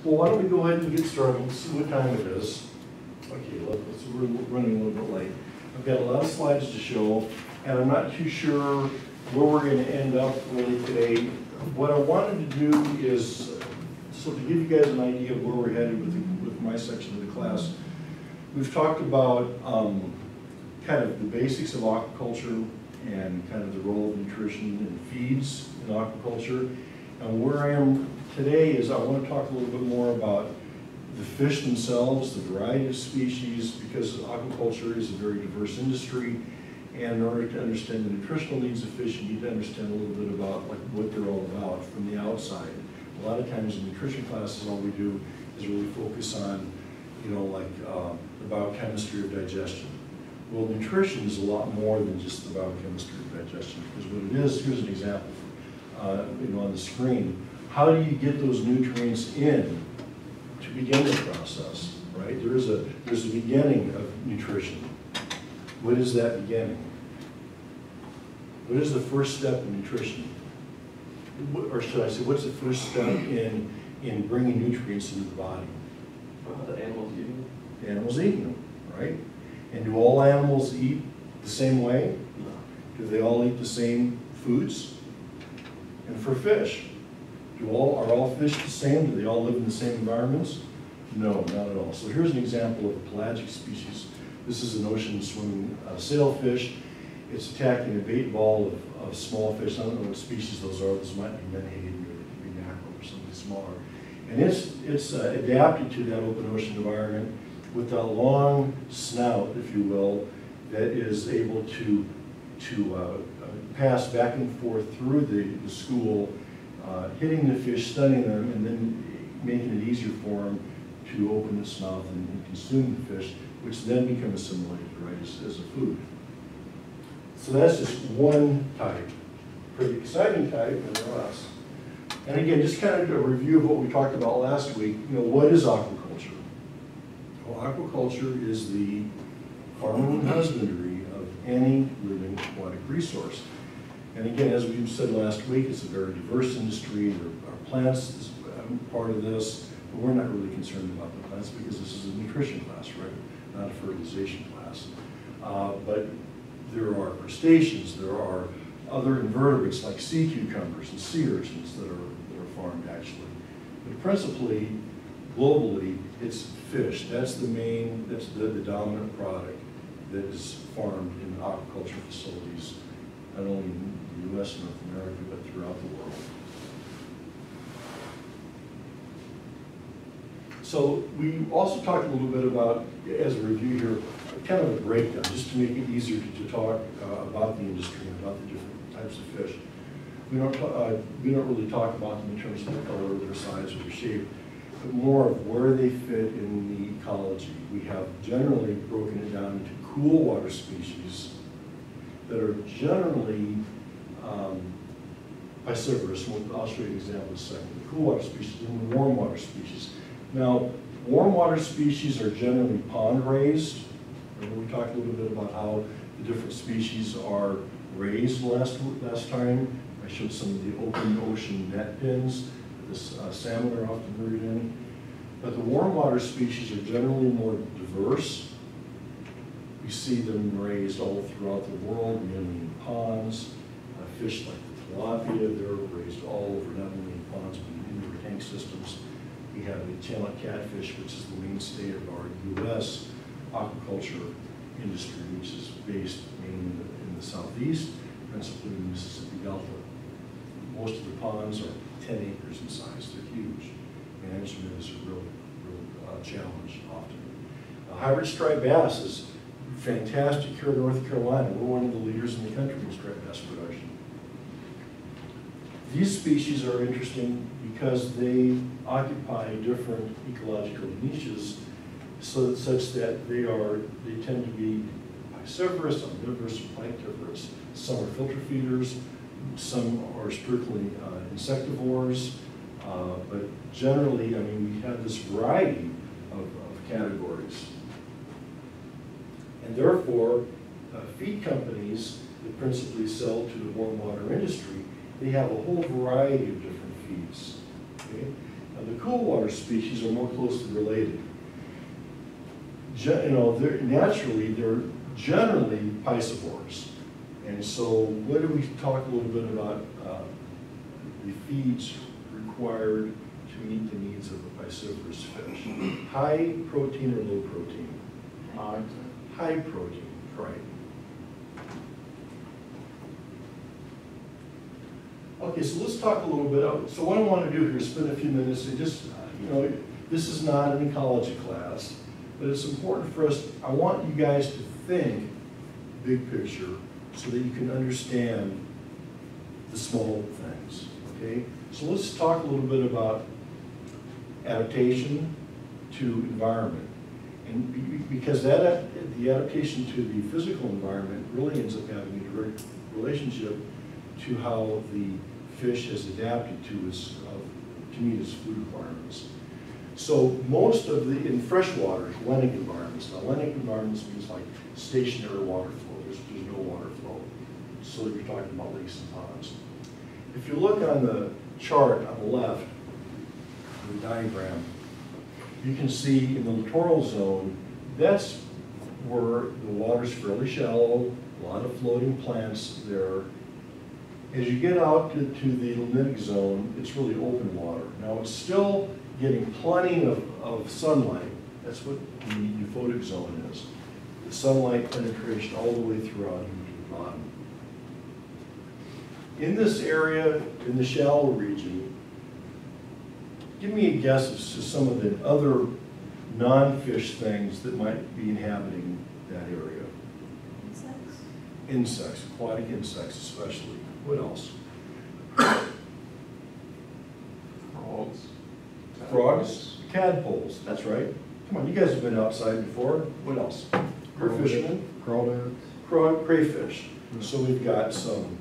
Well, why don't we go ahead and get started? Let's see what time it is. Okay, we're running a little bit late. I've got a lot of slides to show, and I'm not too sure where we're going to end up really today. What I wanted to do is, so to give you guys an idea of where we're headed with my section of the class, we've talked about kind of the basics of aquaculture and kind of the role of nutrition and feeds in aquaculture. And where I am today is I want to talk a little bit more about the fish themselves, the variety of species, because aquaculture is a very diverse industry. And in order to understand the nutritional needs of fish, you need to understand a little bit about like what they're all about from the outside. A lot of times in nutrition classes, all we do is really focus on, like the biochemistry of digestion. Well, nutrition is a lot more than just the biochemistry of digestion, because what it is, here's an example, on the screen. How do you get those nutrients in to begin the process, right? There's a beginning of nutrition. What is that beginning? What is the first step in nutrition? Or should I say, what's the first step in bringing nutrients into the body? The animals eating them? The animals eating them, right? And do all animals eat the same way? No. Do they all eat the same foods? And for fish, are all fish the same? Do they all live in the same environments? No, not at all. So here's an example of a pelagic species. This is an ocean swimming sailfish. It's attacking a bait ball of small fish. I don't know what species those are. Those might be menhaden, or they could be mackerel or something smaller. And it's adapted to that open ocean environment with a long snout, if you will, that is able to pass back and forth through the school, hitting the fish, stunning them, and then making it easier for them to open its mouth and consume the fish, which then become assimilated, right, as a food. So that's just one type, pretty exciting type, nonetheless. And again, just kind of a review of what we talked about last week. What is aquaculture? Well, aquaculture is the farming and husbandry of any living aquatic resource. And again, as we said last week, it's a very diverse industry. There are plants as part of this, but we're not really concerned about the plants because this is a nutrition class, right? Not a fertilization class. But there are crustaceans, there are other invertebrates like sea cucumbers and sea urchins that are farmed actually. But principally, globally, it's fish. That's the dominant product that is farmed in aquaculture facilities, not only in the US and North America, but throughout the world. So we also talked a little bit about, as a review here, kind of a breakdown, just to make it easier to talk about the industry and about the different types of fish. We don't really talk about them in terms of their color, their size, or their shape, but more of where they fit in the ecology. We have generally broken it down into cool water species that are generally piscivorous. I'll show you an example in a second. The cool water species and warm water species. Now, warm water species are generally pond raised. Remember we talked a little bit about how the different species are raised last time. I showed some of the open ocean net pens that the salmon are often buried in. But the warm water species are generally more diverse. We see them raised all throughout the world, mainly in ponds. Fish like the tilapia, they're raised all over, not only in ponds, but in indoor tank systems. We have the channel catfish, which is the mainstay of our U.S. aquaculture industry, which is based mainly in the southeast, principally in the Mississippi Delta. Most of the ponds are 10 acres in size. They're huge. Management is a real challenge often. Hybrid striped bass is fantastic here in North Carolina. We're one of the leaders in the country in striped bass production. These species are interesting because they occupy different ecological niches such that they tend to be piscivorous, omnivorous, planktivorous. Some are filter feeders, some are strictly insectivores, but generally, I mean, we have this variety of categories. And therefore, feed companies that principally sell to the warm water industry, they have a whole variety of different feeds. Okay? Now, the cool water species are more closely related. They're generally piscivores. And so what do we talk a little bit about the feeds required to meet the needs of the piscivorous fish? High protein or low protein? High protein, right. Okay, so let's talk a little bit. So what I want to do here is spend a few minutes and just, this is not an ecology class, but it's important for us. I want you guys to think big picture so that you can understand the small things, okay? So let's talk a little bit about adaptation to environment. And because the adaptation to the physical environment really ends up having a direct relationship to how the fish has adapted to meet its food requirements. So most of in freshwater, hellenic environments. Now hellenic environments means like stationary water flow. There's no water flow. So you're talking about lakes and ponds. If you look on the chart on the left, the diagram, you can see in the littoral zone, that's where the water's fairly shallow, a lot of floating plants there. As you get out to the limnitic zone, it's really open water. Now it's still getting plenty of sunlight. That's what the euphotic zone is. The sunlight penetration all the way throughout to the bottom. In this area, in the shallow region, give me a guess as to some of the other non-fish things that might be inhabiting that area. Insects. Insects, aquatic insects especially. What else? Frogs. Frogs, tadpoles, that's right. Come on, you guys have been outside before. What else? You're fishermen. Crawdads. Crayfish. So we've got some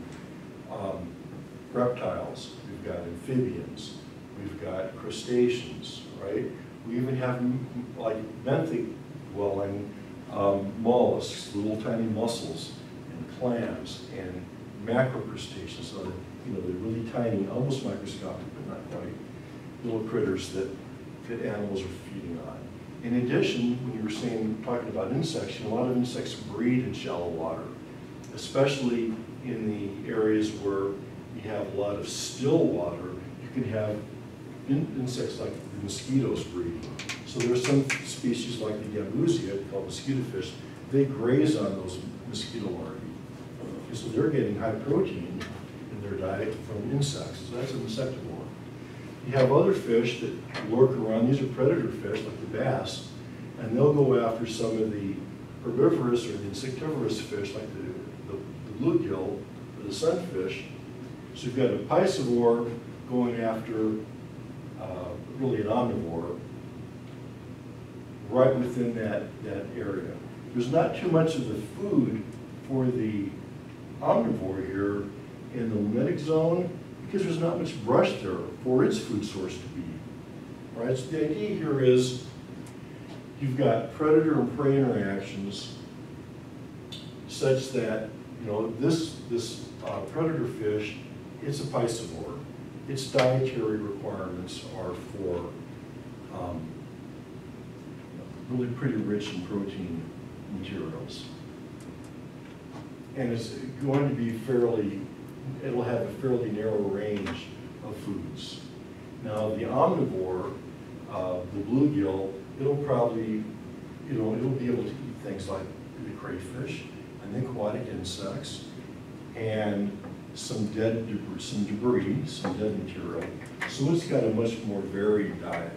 reptiles, we've got amphibians, we've got crustaceans, right? We even have like benthic dwelling mollusks, little tiny mussels and clams and macrocrustaceans, so that, they're really tiny, almost microscopic, but not quite, little critters that animals are feeding on. In addition, when you were talking about insects, a lot of insects breed in shallow water, especially in the areas where you have a lot of still water. You can have insects like the mosquitoes breeding. So there are some species like the gambusia, called mosquito fish, they graze on those mosquito larvae. So they're getting high protein in their diet from insects. So that's an insectivore. You have other fish that lurk around. These are predator fish, like the bass, and they'll go after some of the herbivorous or the insectivorous fish, like the bluegill or the sunfish. So you've got a piscivore going after really an omnivore right within that area. There's not too much of the food for the omnivore here in the limnitic zone because there's not much brush there for its food source to be. Right? So the idea here is you've got predator and prey interactions such that this predator fish, it's a piscivore. Its dietary requirements are for really pretty rich in protein materials. And it's going to be it'll have a fairly narrow range of foods. Now the omnivore, the bluegill, it'll probably, it'll be able to eat things like the crayfish and the aquatic insects and some debris, some dead material. So it's got a much more varied diet.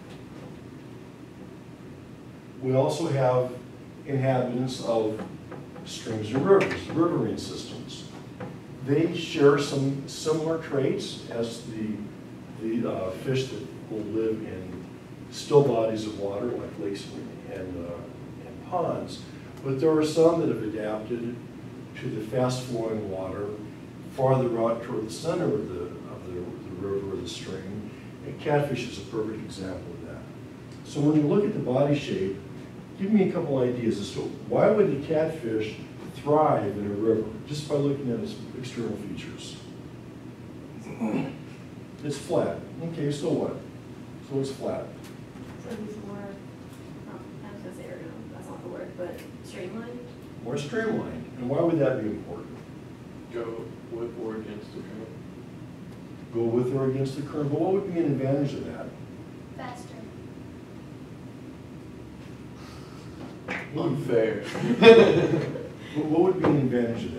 We also have inhabitants of streams and rivers, riverine systems. They share some similar traits as the fish that will live in still bodies of water like lakes and ponds. But there are some that have adapted to the fast-flowing water farther out toward the center of the river or the stream. And catfish is a perfect example of that. So when you look at the body shape, give me a couple ideas as to why would the catfish thrive in a river just by looking at its external features? It's flat. Okay, so what? So it's flat. So he's more, I was gonna say ergonomic, that's not the word, but streamlined? More streamlined. And why would that be important? Go with or against the current. Go with or against the current, but what would be an advantage of that? Faster. Unfair. What would be an advantage of that?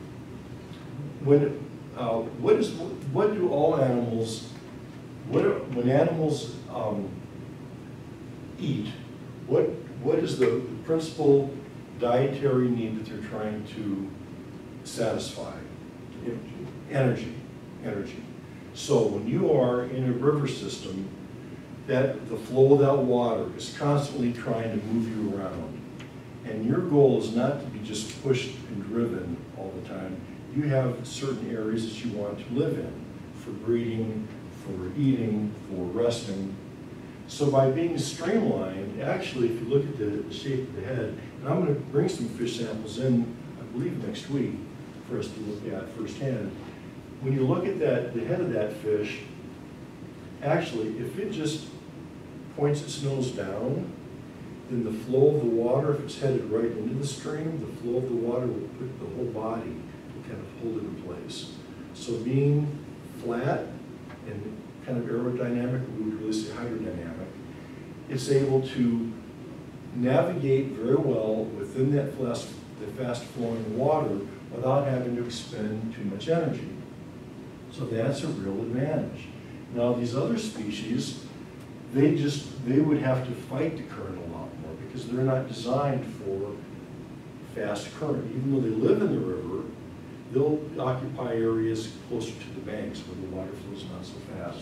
What do all animals, when animals eat, what is the principal dietary need that they're trying to satisfy? Energy. So when you are in a river system, that the flow of that water is constantly trying to move you around. And your goal is not to be just pushed and driven all the time. You have certain areas that you want to live in for breeding, for eating, for resting. So by being streamlined, actually, if you look at the shape of the head, and I'm going to bring some fish samples in, I believe, next week for us to look at firsthand. When you look at that, the head of that fish, actually, if it just points its nose down, then the flow of the water, if it's headed right into the stream, the flow of the water will put the whole body, will kind of hold it in place. So being flat and kind of aerodynamic, we would really say hydrodynamic, it's able to navigate very well within that fast flowing water without having to expend too much energy. So that's a real advantage. Now these other species, they would have to fight the current a lot more because they're not designed for fast current. Even though they live in the river, they'll occupy areas closer to the banks where the water flows not so fast.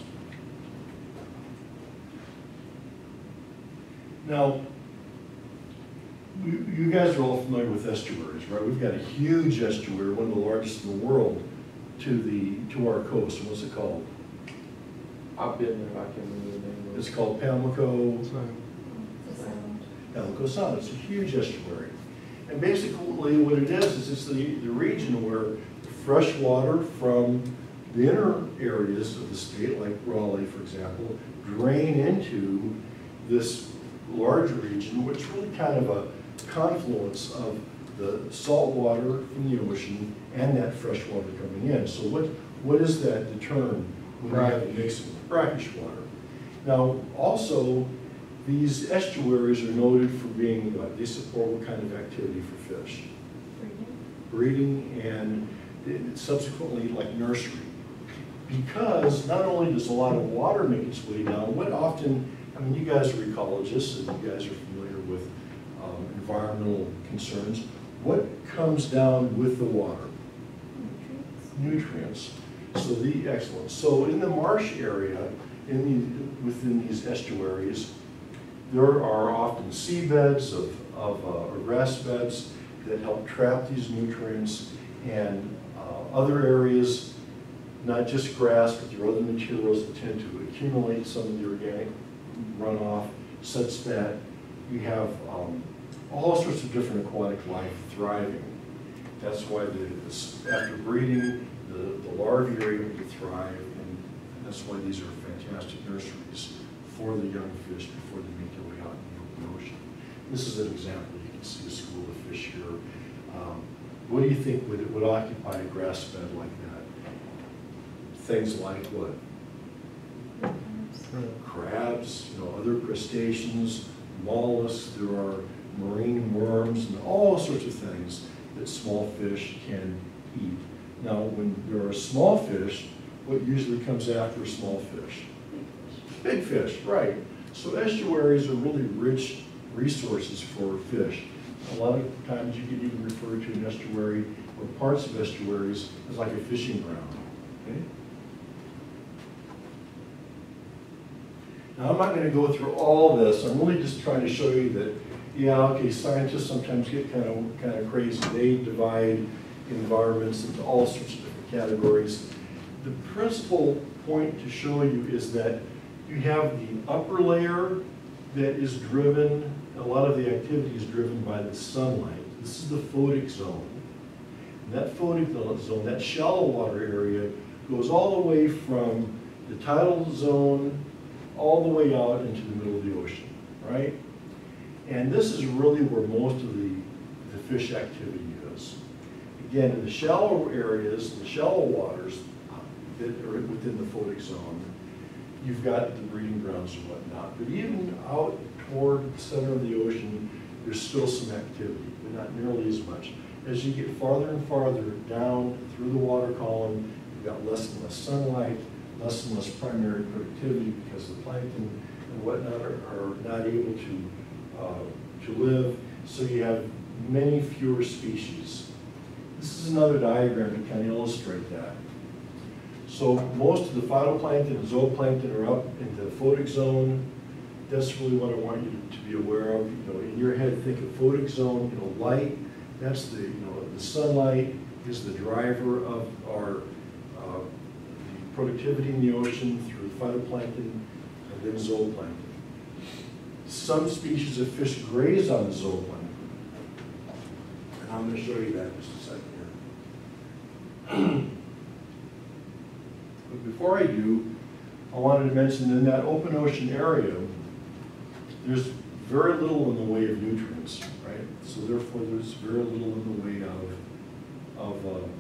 Now, you guys are all familiar with estuaries, right? We've got a huge estuary, one of the largest in the world, to our coast. What's it called? I've been there, I can't remember the name of it. It's called Pamlico So, Sound. It's a huge estuary. And basically what it is it's the region where fresh water from the inner areas of the state, like Raleigh, for example, drain into this large region, which is really kind of a confluence of the salt water from the ocean and that fresh water coming in. So what is that term when we have a mix of brackish water? Now, also, these estuaries are noted for being, they support what kind of activity for fish? Breeding and subsequently like nursery. Because not only does a lot of water make its way down, what often, I mean, you guys are ecologists and you guys are familiar with environmental concerns. What comes down with the water? Nutrients. So excellent. So in the marsh area, within these estuaries, there are often seabeds or grass beds that help trap these nutrients, and other areas, not just grass, but there are other materials that tend to accumulate some of the organic runoff, such that you have all sorts of different aquatic life thriving. That's why after breeding, the larvae are able to thrive, and that's why these are fantastic nurseries for the young fish before they make their way out in the ocean. This is an example. You can see a school of fish here. What do you think would occupy a grass bed like that? Things like what? Crabs, other crustaceans, mollusks, there are marine worms, and all sorts of things that small fish can eat. Now, when there are small fish, what usually comes after a small fish? Big fish, right. So estuaries are really rich resources for fish. A lot of times you can even refer to an estuary or parts of estuaries as like a fishing ground. Okay? Now, I'm not going to go through all this. I'm really just trying to show you that, yeah, okay, scientists sometimes get kind of crazy. They divide environments into all sorts of different categories. The principal point to show you is that you have the upper layer that is driven, a lot of the activity is driven by the sunlight. This is the photic zone. And that photic zone, that shallow water area, goes all the way from the tidal zone all the way out into the middle of the ocean, right? And this is really where most of the fish activity is. Again, in the shallow areas, the shallow waters that are within the photic zone, you've got the breeding grounds and whatnot. But even out toward the center of the ocean, there's still some activity, but not nearly as much. As you get farther and farther down through the water column, you've got less and less sunlight, less and less primary productivity because the plankton and whatnot are not able to live. So you have many fewer species. This is another diagram to kind of illustrate that. So most of the phytoplankton and zooplankton are up into the photic zone. That's really what I want you to be aware of. You know, in your head, think of photic zone. You know, light. That's the the sunlight is the driver of our the productivity in the ocean through phytoplankton and then zooplankton. Some species of fish graze on the zooplankton. And I'm going to show you that in just a second here. But before I do, I wanted to mention in that open ocean area, there's very little in the way of nutrients, right? So therefore, there's very little in the way of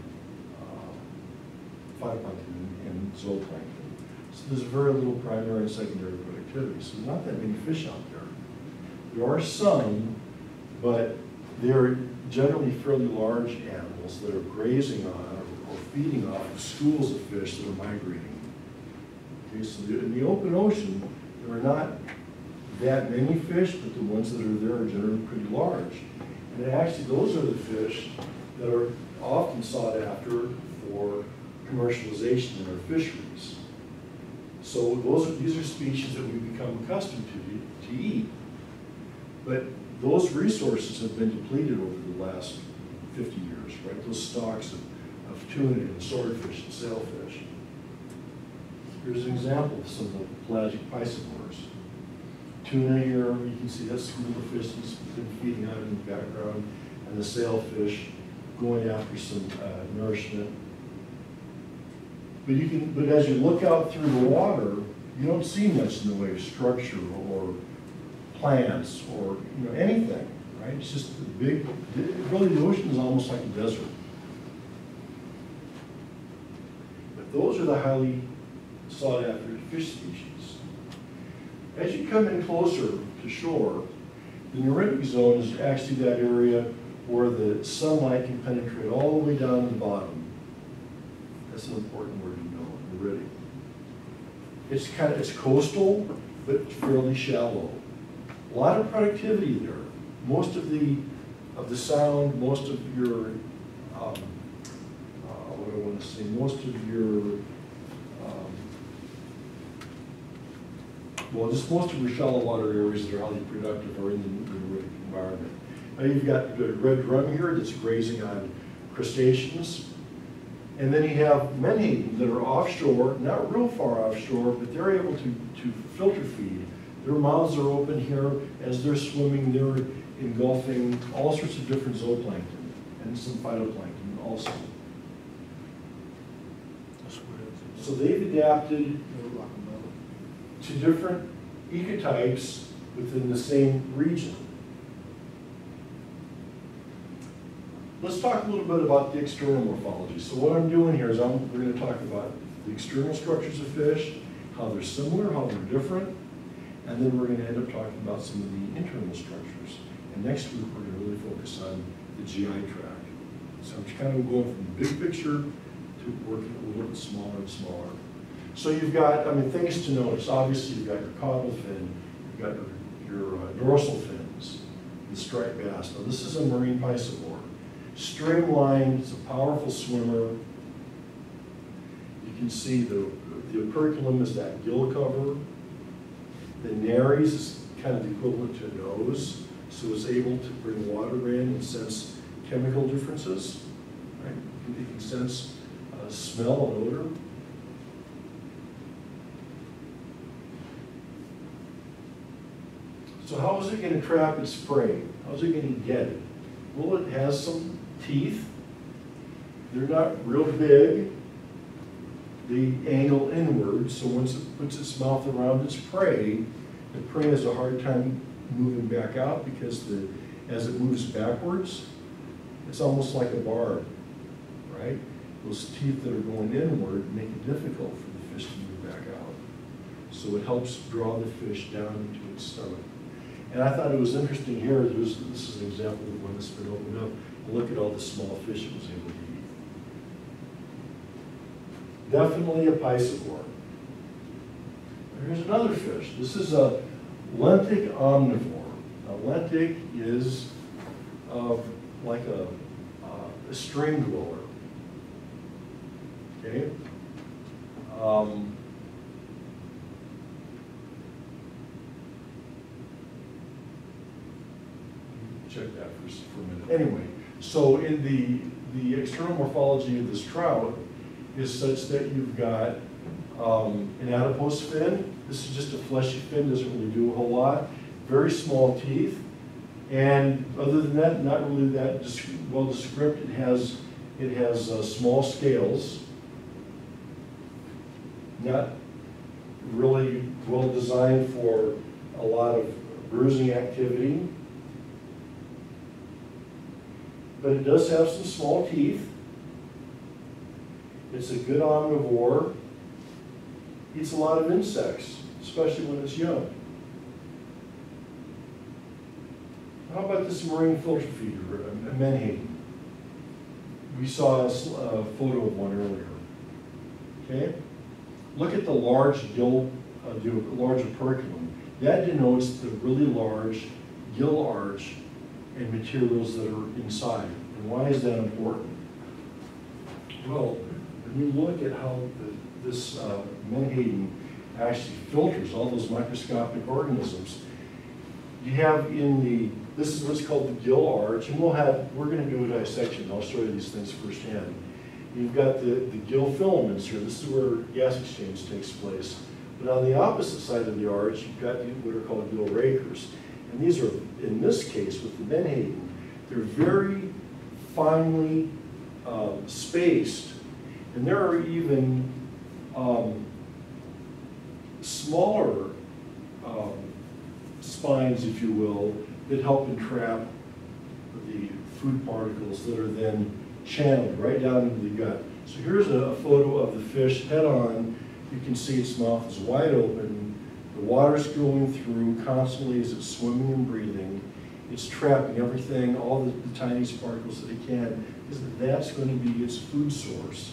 phytoplankton and zooplankton. So there's very little primary and secondary productivity. So there's not that many fish out there. There are some, but they're generally fairly large animals that are grazing on or feeding off of schools of fish that are migrating. Okay, so in the open ocean, there are not that many fish, but the ones that are there are generally pretty large. And actually, those are the fish that are often sought after for commercialization in our fisheries. So these are species that we've become accustomed to eat. But those resources have been depleted over the last 50 years, right? Those stocks of tuna and swordfish and sailfish. Here's an example of some of the pelagic piscivores. Tuna here, you can see that's some of the fish that's been feeding out in the background, and the sailfish going after some nourishment. But as you look out through the water, you don't see much in the way of structure or plants or anything, right? It's just a big, really the ocean is almost like a desert. But those are the highly sought after fish species. As you come in closer to shore, the neritic zone is actually that area where the sunlight can penetrate all the way down to the bottom. That's an important word to know, neritic. It's coastal, but fairly shallow. A lot of productivity there. Most of the sound, most of your, what do I want to say, most of your, most of your shallow water areas that are highly productive are in the neritic environment. Now you've got the red drum here that's grazing on crustaceans. And then you have many that are offshore, not real far offshore, but they're able to filter feed. Their mouths are open here. As they're swimming, they're engulfing all sorts of different zooplankton and some phytoplankton also. So they've adapted to different ecotypes within the same region. Let's talk a little bit about the external morphology. So what I'm doing here is we're going to talk about the external structures of fish, how they're similar, how they're different, and then we're going to end up talking about some of the internal structures. And next week we're going to really focus on the GI tract. So I'm just kind of going from the big picture to working a little bit smaller and smaller. So you've got, things to notice. Obviously you've got your caudal fin, you've got your dorsal fins, the striped bass. Now this is a marine piscivore. Streamlined, it's a powerful swimmer. You can see the operculum is that gill cover. The nares is kind of the equivalent to a nose, so it's able to bring water in and sense chemical differences. Right? It can sense smell and odor. So how is it going to trap its prey? How is it going to get it? Well, it has some teeth. They're not real big. they angle inward, so once it puts its mouth around its prey, the prey has a hard time moving back out because as it moves backwards, it's almost like a barb, right? Those teeth that are going inward make it difficult for the fish to move back out. So it helps draw the fish down into its stomach. And I thought it was interesting here, this is an example of one that's been opened up. Look at all the small fish it was able to eat. Definitely a piscivore. Here's another fish. This is a lentic omnivore. Now, lentic is like a stream dweller. Okay? Check that for a minute. Anyway, so in the external morphology of this trout is such that you've got an adipose fin. This is just a fleshy fin, doesn't really do a whole lot. Very small teeth. And other than that, not really that well described. It has small scales. Not really well designed for a lot of bruising activity. But it does have some small teeth. It's a good omnivore. Eats a lot of insects, especially when it's young. How about this marine filter feeder, a menhaden? We saw a photo of one earlier. Okay? Look at the large gill, the large operculum. That denotes the really large gill arch and materials that are inside. And why is that important? Well, when you look at how this menhaden actually filters all those microscopic organisms, you have this is what's called the gill arch, and we're going to do a dissection. I'll show you these things firsthand. You've got the gill filaments here. This is where gas exchange takes place. But on the opposite side of the arch, you've got what are called gill rakers. And these are, in this case, with the menhaden, they're very finely spaced. And there are even smaller spines, if you will, that help entrap the food particles that are then channeled right down into the gut. So here's a photo of the fish head on. You can see its mouth is wide open. The water's going through constantly as it's swimming and breathing. It's trapping everything, all the tiniest particles that it can, because that's going to be its food source.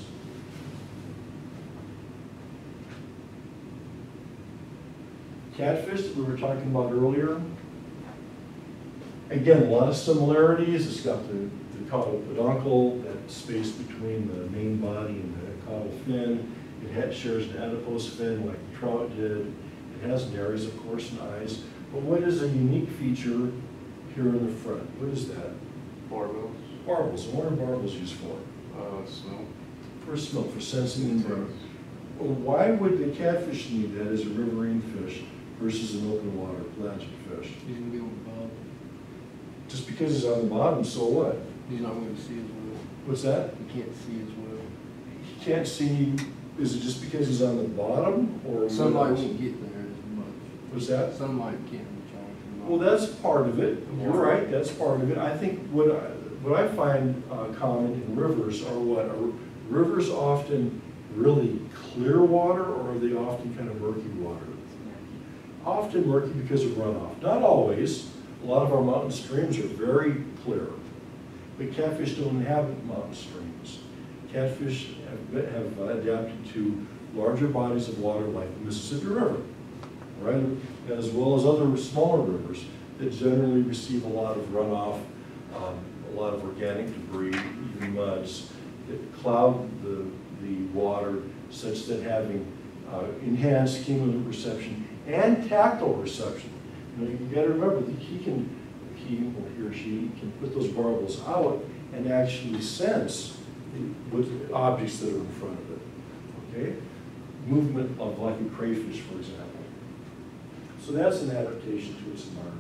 Catfish that we were talking about earlier. Again, a lot of similarities. It's got the caudal peduncle, that space between the main body and the caudal fin. It shares an adipose fin like the trout did. It has nares, of course, and eyes. But what is a unique feature here in the front? What is that? Barbels. Barbels. And what are barbels used for? Smell. For smell, for sensing and burn. Well, why would the catfish need that as a riverine fish versus an open water pelagic fish? He's gonna be on the bottom. Just because he's on the bottom, so what? He's not gonna see as well. What's that? He can't see as well. He can't see, is it just because he's on the bottom, or? Sunlight won't get there as much. What's that? Sunlight can't reach on. Well, that's part of it. You're right, that's part of it. I think what I find common in rivers are what? Are rivers often really clear water, or are they often kind of murky water? Often murky because of runoff. Not always. A lot of our mountain streams are very clear. But catfish don't inhabit mountain streams. Catfish have adapted to larger bodies of water like the Mississippi River, right? As well as other smaller rivers that generally receive a lot of runoff, a lot of organic debris, even muds, that cloud the water such that having enhanced chemolytic reception and tactile reception. You know, you got to remember that he or she can put those barbels out and actually sense with objects that are in front of it. Okay, movement of like a crayfish, for example. So that's an adaptation to its environment.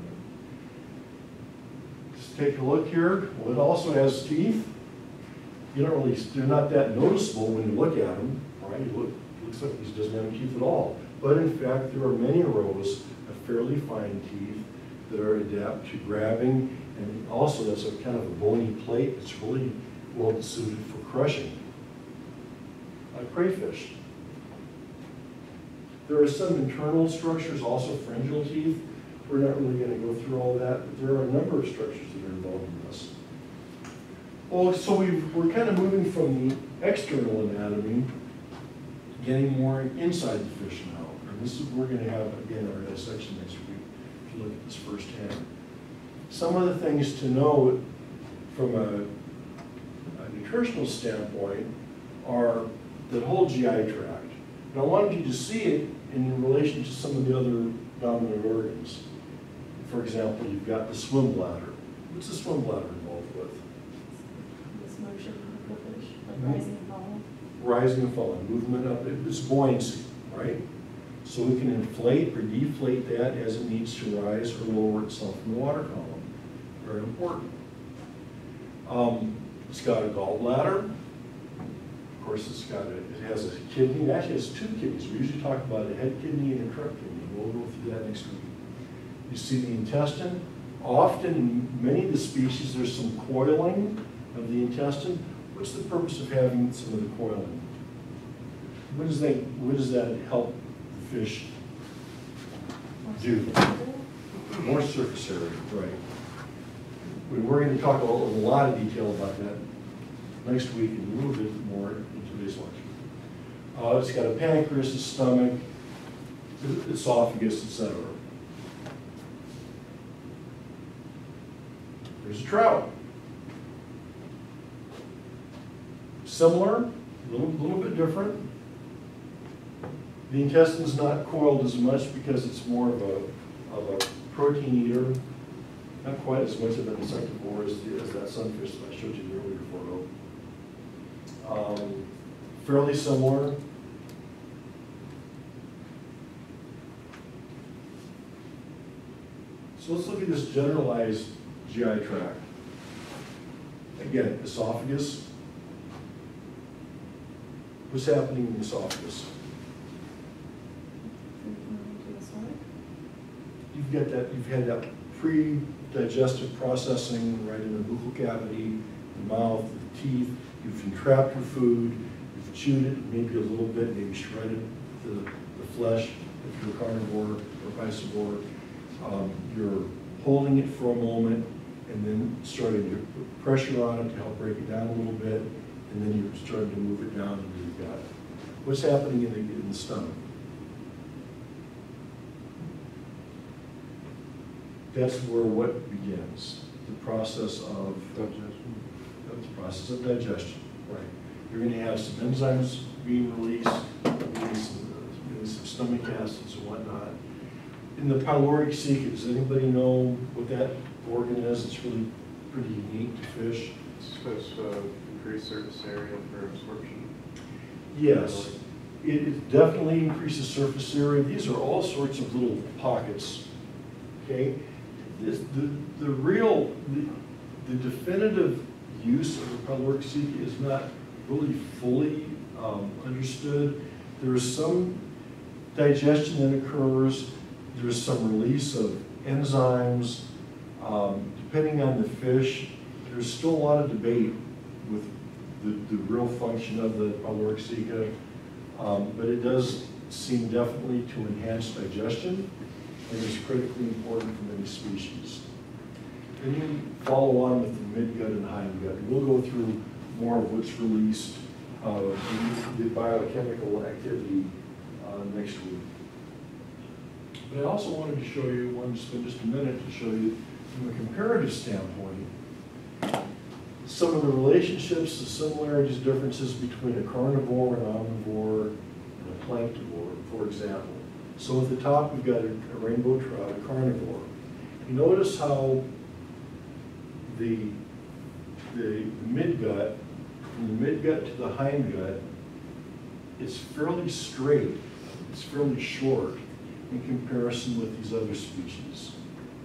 Just take a look here. Well, it also has teeth. You don't really, they're not that noticeable when you look at them, right? You look looks like he doesn't have any teeth at all. But in fact, there are many rows of fairly fine teeth that are adapt to grabbing, and also that's a kind of a bony plate that's really well suited for crushing, like crayfish. There are some internal structures, also pharyngeal teeth. We're not really going to go through all that, but there are a number of structures that are involved in this. Well, so we're kind of moving from the external anatomy, getting more inside the fish now. And this is, we're going to have, again, our dissection next week, if you look at this firsthand. Some of the things to note from a nutritional standpoint are the whole GI tract. And I wanted you to see it in relation to some of the other dominant organs. For example, you've got the swim bladder. What's the swim bladder involved with? This motion of the fish, like rising and falling. Rising and falling, movement up, it's buoyancy, right? So we can inflate or deflate that as it needs to rise or lower itself in the water column. Very important. It's got a gallbladder. Of course, it has a kidney. It actually has two kidneys. We usually talk about a head kidney and a trunk kidney. We'll go through that next week. You see the intestine. Often, in many of the species, there's some coiling of the intestine. What's the purpose of having some of the coiling? What does that help the fish do? More surface area, right. We're going to talk a lot of detail about that next week and a little bit more in today's lecture. It's got a pancreas, a stomach, esophagus, etc. There's a trout. Similar, a little bit different. The intestine's not coiled as much because it's more of a protein eater. Not quite as much of an insectivore as that sunfish that I showed you the earlier photo. Fairly similar. So let's look at this generalized GI tract. Again, esophagus. What's happening in the esophagus? You've had that pre-digestive processing right in the buccal cavity, the mouth, the teeth. You've entrapped your food, you've chewed it maybe a little bit, maybe shredded the flesh if you're a carnivore or piscivore. You're holding it for a moment and then starting to put pressure on it to help break it down a little bit, and then you're starting to move it down into the gut. What's happening in the stomach? That's where what begins? The process of Digestion. the process of digestion, right? You're going to have some enzymes being released, maybe some stomach acids and whatnot. In the pyloric ceca, does anybody know what that organ is? It's really pretty unique to fish. It's supposed to increase surface area for absorption. Yes, it definitely increases surface area. These are all sorts of little pockets, okay? The definitive use of the pyloric ceca is not really fully understood. There is some digestion that occurs. There's some release of enzymes. Depending on the fish, there's still a lot of debate with the real function of the pyloric ceca, but it does seem definitely to enhance digestion and is critically important for many species. Then you follow on with the midgut and hindgut. We'll go through more of what's released, the biochemical activity next week. But I also wanted to show you, wanted to spend just a minute to show you from a comparative standpoint, some of the relationships, the similarities, differences between a carnivore, an omnivore, and a planktivore, for example. So at the top, we've got a rainbow trout, a carnivore. You notice how the midgut, from the midgut to the hindgut, it's fairly straight, it's fairly short in comparison with these other species.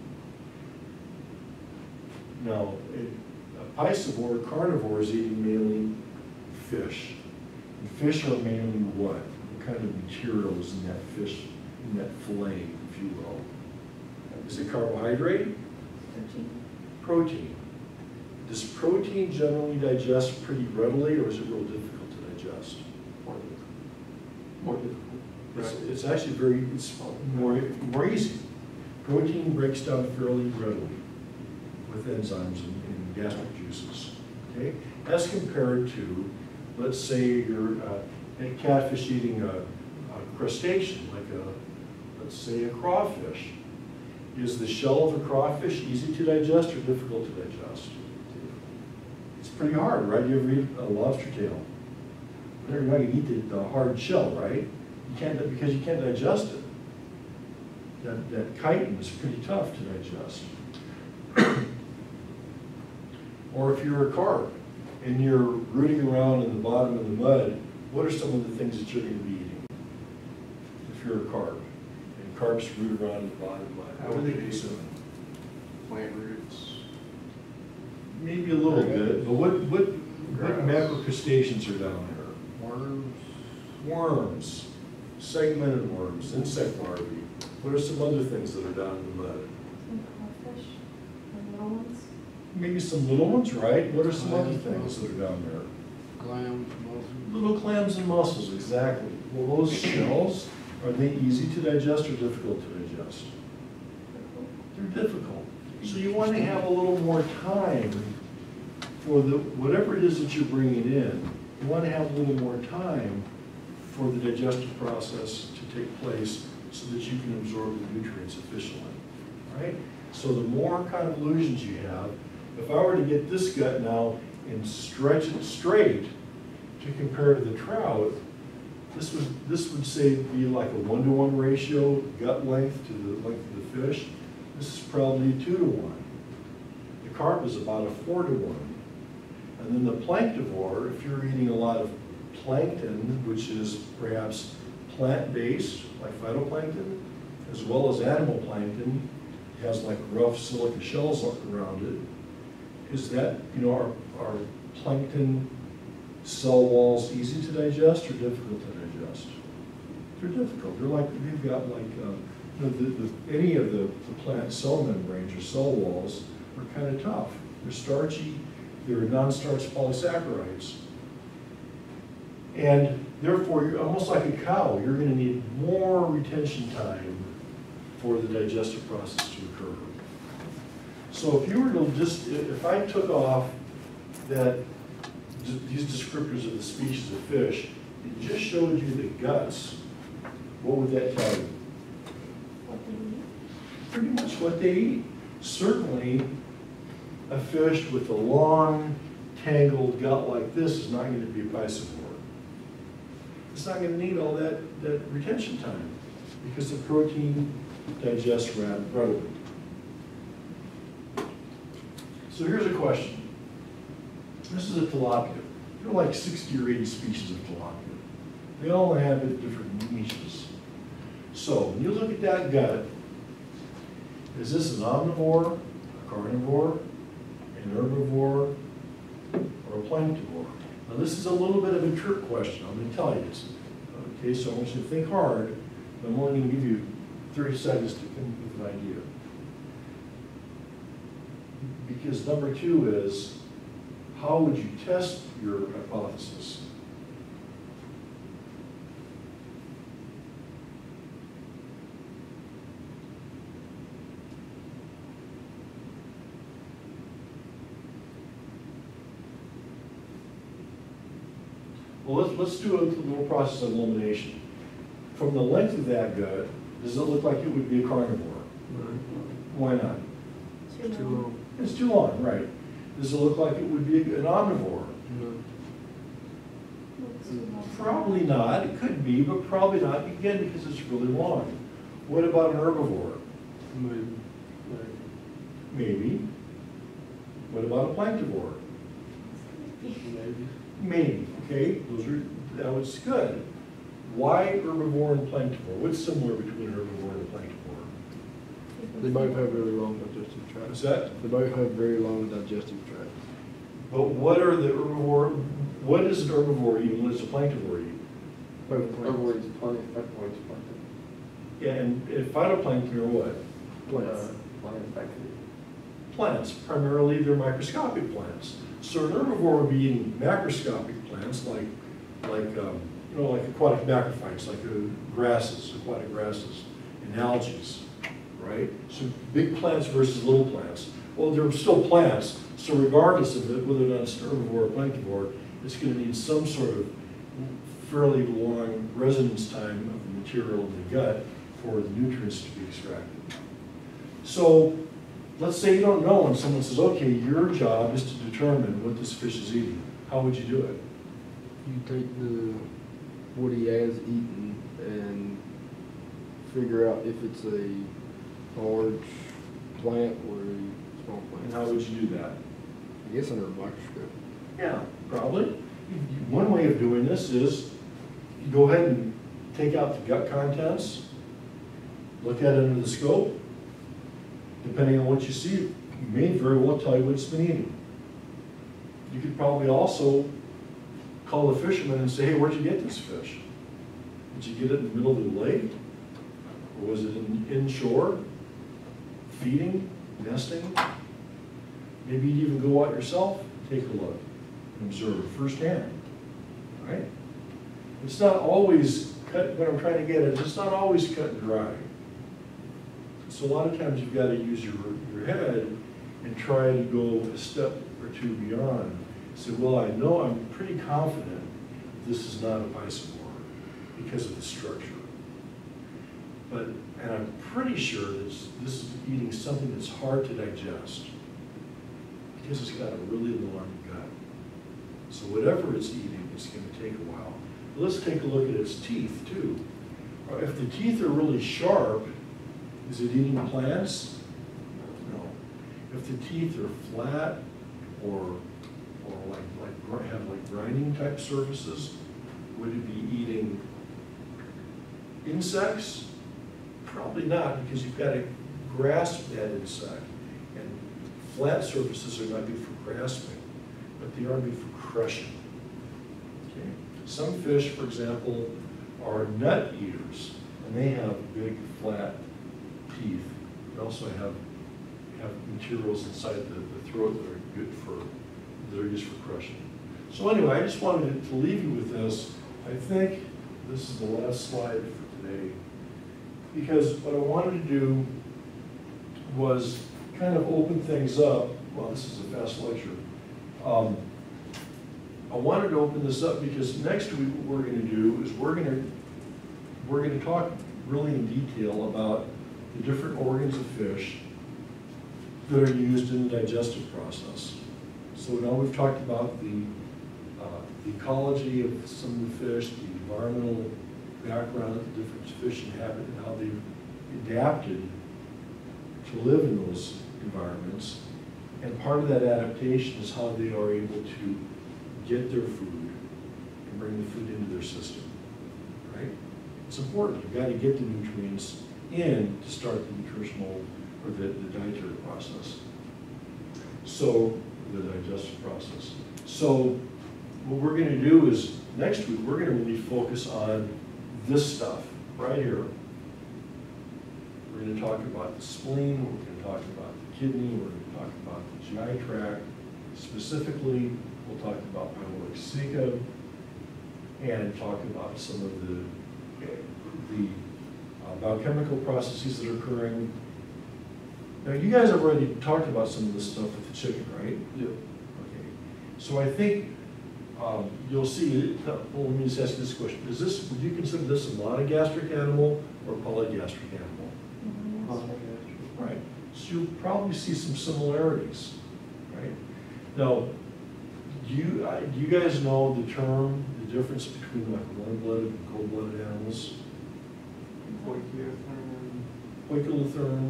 Now, a piscivore, carnivore, is eating mainly fish. And fish are mainly what? kind of material is in that fish, in that fillet, if you will. Is it carbohydrate? Protein. Does protein generally digest pretty readily, or is it real difficult to digest? More difficult. It's actually very, it's more easy. Protein breaks down fairly readily with enzymes in gastric juices, okay? As compared to, let's say you're a catfish eating a crustacean, like let's say a crawfish. Is the shell of a crawfish easy to digest or difficult to digest? It's pretty hard, right? You ever eat a lobster tail? You're not going to eat the hard shell, right? You can't, because you can't digest it. That chitin is pretty tough to digest. Or if you're a carp and you're rooting around in the bottom of the mud, what are some of the things that you're going to be eating? If you're a carp, and carps root around in the bottom of the mud, what are they consuming? Plant roots. Maybe a little bit, but what macrocrustaceans are down there? Worms. Worms, segmented worms, insect larvae. What are some other things that are down in the mud? Some crawfish, the little ones. Maybe some little ones, right? What are some other things that are down there? Clams, mussels. Little clams and mussels, exactly. Well, those shells, are they easy to digest or difficult to digest? They're difficult. So you want to have a little more time for whatever it is that you're bringing in. You want to have a little more time for the digestive process to take place so that you can absorb the nutrients efficiently, right? So the more convolutions you have, if I were to get this gut now and stretch it straight to compare to the trout, this would say be like a 1-to-1 ratio, gut length to the length of the fish. This is probably 2-to-1. The carp is about a 4-to-1. And then the planktivore, if you're eating a lot of plankton, which is perhaps plant-based, like phytoplankton, as well as animal plankton, it has like rough silica shells around it. Is that, are plankton cell walls easy to digest or difficult to digest? They're difficult. They're like, they've got like, any of the plant cell membranes or cell walls are kind of tough. They're starchy, they're non-starch polysaccharides. And therefore, you're almost like a cow, you're going to need more retention time for the digestive process to occur. So if you were to just, if I took off these descriptors of the species of fish, and just showed you the guts, what would that tell you? What they eat. Pretty much what they eat. Certainly, a fish with a long, tangled gut like this is not going to be a piscivore. It's not going to need all that retention time because the protein digests readily. So here's a question. This is a tilapia. There are like 60 or 80 species of tilapia. They all have different niches. So when you look at that gut, is this an omnivore, a carnivore, an herbivore, or a planktivore? Now this is a little bit of a trick question, I'm going to tell you this. Okay, so I want you to think hard, but I'm only going to give you 30 seconds to come up with an idea. Because number 2 is, how would you test your hypothesis? Well, let's do a little process of elimination. From the length of that gut, does it look like it would be a carnivore? Why not? Too long. It's too long, right. Does it look like it would be an omnivore? No. Looks too long. Probably not. It could be, but probably not, again, because it's really long. What about an herbivore? Maybe. Maybe. What about a planktivore? Maybe. Maybe, okay, that was good. Why herbivore and planktivore? What's similar between herbivore and planktivore? They both have very long digestive What's tracts. that? They both have very long digestive tracts. But what is an herbivore eat and what does a planktivore eat? Phytoplankton. Plankton. Yeah, and phytoplankton are what? Plants. Plants, primarily they're microscopic plants. So an herbivore would be eating macroscopic plants like aquatic macrophytes, like grasses, aquatic grasses, and algae, right? So big plants versus little plants. Well, they're still plants, so regardless of it, whether or not it's an herbivore or planktivore, it's going to need some sort of fairly long residence time of the material in the gut for the nutrients to be extracted. So let's say you don't know, and someone says, okay, your job is to determine what this fish is eating. How would you do it? You take what he has eaten and figure out if it's a large plant or a small plant. And how would you do that? I guess under a microscope. Yeah, probably. One way of doing this is you go ahead and take out the gut contents, look at it under the scope. Depending on what you see, it may very well tell you what it's been eating. You could probably also call the fisherman and say, hey, where'd you get this fish? Did you get it in the middle of the lake? Or was it inshore? Feeding? Nesting? Maybe you'd even go out yourself, take a look, and observe firsthand, right? It's not always cut, what I'm trying to get at, it's not always cut and dry. So a lot of times you've got to use your head and try to go a step or two beyond. Say, well, I know, I'm pretty confident this is not a piscivore because of the structure. And I'm pretty sure this is eating something that's hard to digest because it's got a really long gut. So whatever it's eating, it's going to take a while. But let's take a look at its teeth too. If the teeth are really sharp, is it eating plants? No. If the teeth are flat or have grinding type surfaces, would it be eating insects? Probably not, because you've got to grasp that insect. And flat surfaces are not good for grasping, but they are good for crushing. Okay? Some fish, for example, are nut eaters, and they have big flat teeth. They also have materials inside the throat that are good for, that are used for crushing. So anyway, I just wanted to leave you with this. I think this is the last slide for today, because what I wanted to do was kind of open things up. Well, this is a fast lecture. I wanted to open this up because next week what we're going to do is we're going to talk really in detail about the different organs of fish that are used in the digestive process. So now we've talked about the ecology of some of the fish, the environmental background that the different fish inhabit, and how they've adapted to live in those environments. And part of that adaptation is how they are able to get their food and bring the food into their system, right? It's important. You've got to get the nutrients in to start the nutritional or the dietary process. So, the digestive process. So, what we're going to do is, next week, we're going to really focus on this stuff right here. We're going to talk about the spleen, we're going to talk about the kidney, we're going to talk about the GI tract. Specifically, we'll talk about pyrolytic cecum and talk about some of the biochemical processes that are occurring. Now, you guys have already talked about some of this stuff with the chicken, right? Yep. Okay. So I think you'll see, well, let me just ask you this question. Would you consider this a monogastric animal or a polygastric animal? Right. So you'll probably see some similarities, right? Now, do you guys know the term, the difference between like warm-blooded and cold-blooded animals? Poikilotherm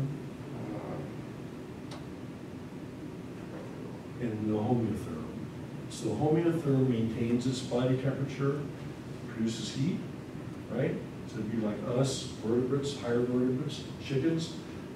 and the homeotherm. So homeotherm maintains its body temperature, produces heat, right? So it'd be like us, vertebrates, higher vertebrates, chickens.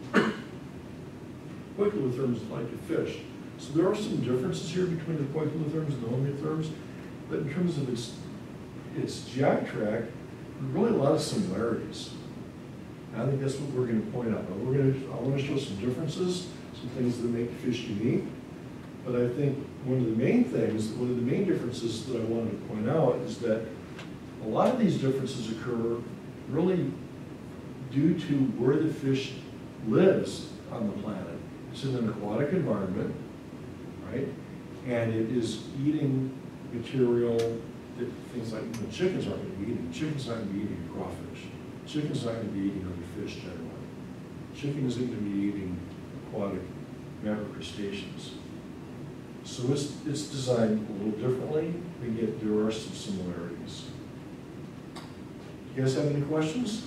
Poikilotherm is like a fish. So there are some differences here between the poikilotherms and the homeotherms, but in terms of its GI tract, really a lot of similarities. And I think that's what we're gonna point out. But I wanna show some differences, some things that make fish unique. But I think one of the main differences that I wanted to point out is that a lot of these differences occur really due to where the fish lives on the planet. It's in an aquatic environment, right? And it is eating material that things like, chickens aren't gonna be eating. Chickens aren't gonna be eating crawfish. Chickens aren't gonna be eating other fish generally. Chicken isn't gonna be eating aquatic macrocrustaceans. So it's designed a little differently, but yet there are some similarities. You guys have any questions?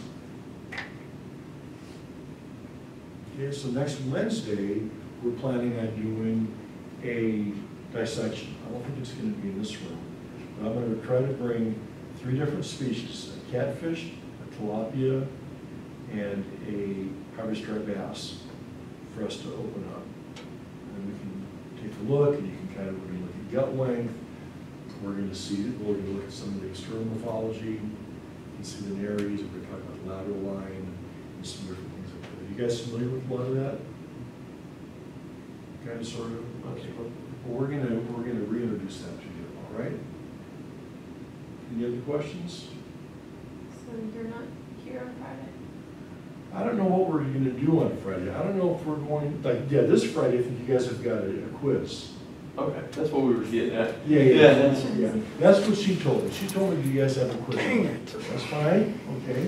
Okay, so next Wednesday, we're planning on doing a dissection. I don't think it's going to be in this room, but I'm going to try to bring 3 different species: a catfish, a tilapia, and a harvest-striped bass for us to open up. And we can take a look, and you can kind of, we're going to look at gut length. We're going to look at some of the external morphology, and see the nares. We're going to talk about lateral line and some different things like that. Are you guys familiar with a lot of that? Kind of, sort of. Okay. Well, we're gonna reintroduce that to you. All right. Any other questions? So you're not here on Friday? I don't know what we're gonna do on Friday. I don't know if we're going, this Friday, I think you guys have got a quiz. Okay, that's what we were getting at. Yeah. That's what she told me. She told me you guys have a quiz. That's fine, okay.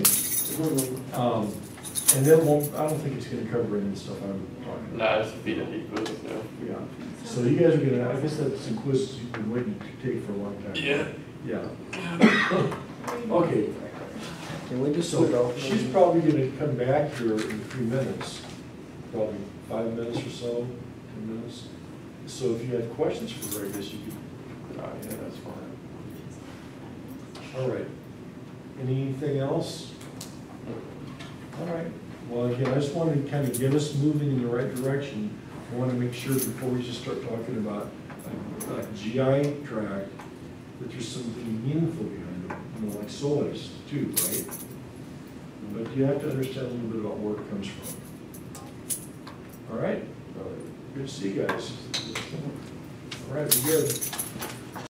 And then I don't think it's gonna cover any of the stuff I'm talking about. Nah, it's a feed and quiz, no. Yeah. So you guys are gonna, I guess that's some quizzes you've been waiting to take for a long time. Yeah. Yeah. Okay. Can we just put it So off? she's probably gonna come back here in a few minutes, probably 5 minutes or so, 10 minutes. So if you have questions for her, I guess you could, Yeah, that's fine. all right. Anything else? All right. Well, again, I just wanted to kind of get us moving in the right direction. I want to make sure before we just start talking about a GI tract, that there's something meaningful behind it, like soils too, right? But you have to understand a little bit about where it comes from. All right? Good to see you guys. All right, we're good.